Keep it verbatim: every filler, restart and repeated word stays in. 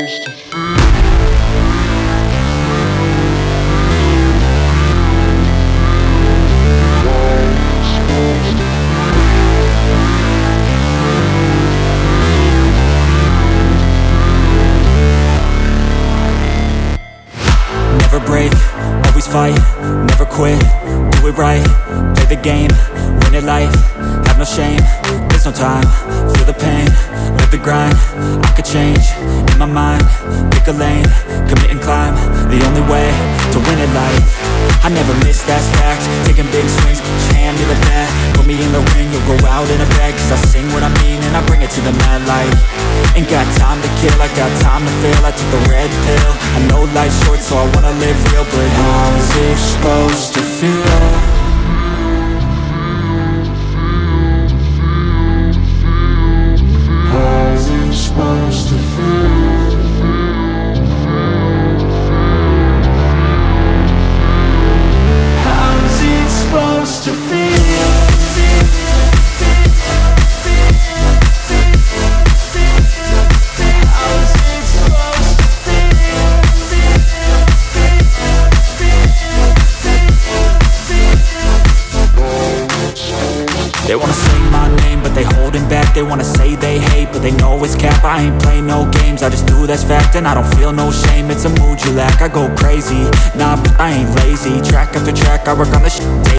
Never break, always fight, never quit, do it right, play the game, win it life, have no shame, there's no time, feel the pain, live the grind, I could change, in my mind, pick a lane, commit and climb, the only way to win it life. I never miss, that's fact, taking big swings, put your hand to the bat, put me in the ring, you'll go out in a bag, cause I sing what I mean and I bring it to the mad light. Ain't got time to kill, I got time to feel, I took the red pill, I know life's short so I wanna live real, but how's it supposed to feel? They wanna say my name, but they holding back. They wanna say they hate, but they know it's cap. I ain't play no games, I just do that's fact. And I don't feel no shame, it's a mood you lack. I go crazy, nah, but I ain't lazy. Track after track, I work on the shit